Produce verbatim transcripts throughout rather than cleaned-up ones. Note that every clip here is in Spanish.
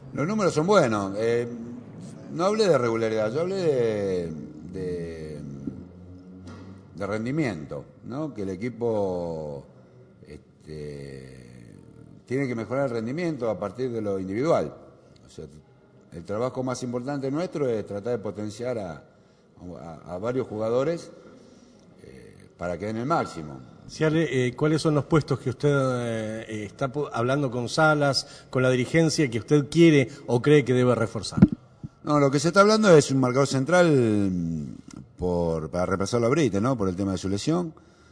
Los números son buenos. Eh, no hablé de regularidad, yo hablé de, de, de rendimiento, ¿no? Que el equipo este, tiene que mejorar el rendimiento a partir de lo individual. O sea, el trabajo más importante nuestro es tratar de potenciar a, a, a varios jugadores eh, para que den el máximo. Eh, ¿Cuáles son los puestos que usted eh, está hablando con Salas, con la dirigencia, que usted quiere o cree que debe reforzar? No, lo que se está hablando es un marcador central por, para reemplazarlo a Brite, ¿no? Por el tema de su lesión.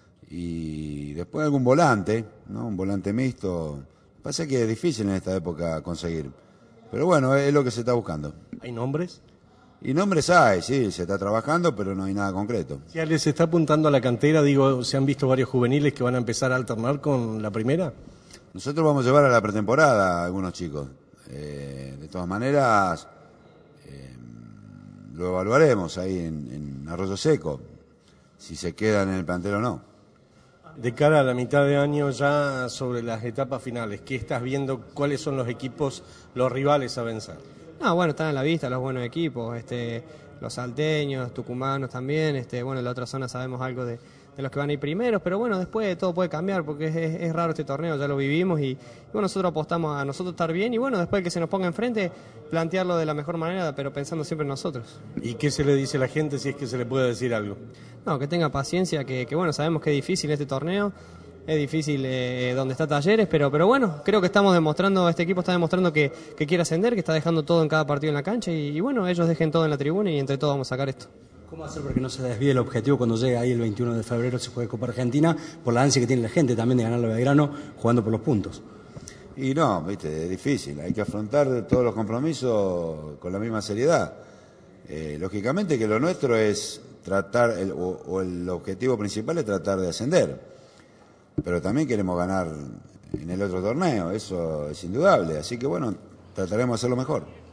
Y después algún volante, ¿no? Un volante mixto. Pasa que es difícil en esta época conseguir. Pero bueno, es lo que se está buscando. ¿Hay nombres? Y nombres hay, sí, se está trabajando, pero no hay nada concreto. ¿Ya les está apuntando a la cantera? Digo, ¿se han visto varios juveniles que van a empezar a alternar con la primera? Nosotros vamos a llevar a la pretemporada a algunos chicos. Eh, de todas maneras, eh, lo evaluaremos ahí en, en Arroyo Seco, si se quedan en el plantel o no. De cara a la mitad de año ya sobre las etapas finales, ¿qué estás viendo? ¿Cuáles son los equipos, los rivales a vencer? No, bueno, están a la vista los buenos equipos, este, los salteños, tucumanos también, este, bueno, en la otra zona sabemos algo de, de los que van a ir primeros, pero bueno, después todo puede cambiar porque es, es, es raro este torneo, ya lo vivimos y, y bueno, nosotros apostamos a nosotros estar bien y bueno, después que se nos ponga enfrente, plantearlo de la mejor manera, pero pensando siempre en nosotros. ¿Y qué se le dice a la gente si es que se le puede decir algo? No, que tenga paciencia, que, que bueno, sabemos que es difícil este torneo. Es difícil eh, donde está Talleres, pero, pero bueno, creo que estamos demostrando, este equipo está demostrando que, que quiere ascender, que está dejando todo en cada partido en la cancha y, y bueno, ellos dejen todo en la tribuna y entre todos vamos a sacar esto. ¿Cómo hacer para que no se desvíe el objetivo cuando llegue ahí el veintiuno de febrero se juegue Copa Argentina, por la ansia que tiene la gente también de ganarle a Belgrano jugando por los puntos? Y no, viste, es difícil, hay que afrontar todos los compromisos con la misma seriedad. Eh, lógicamente que lo nuestro es tratar, el, o, o el objetivo principal es tratar de ascender. Pero también queremos ganar en el otro torneo, eso es indudable. Así que bueno, trataremos de hacerlo mejor.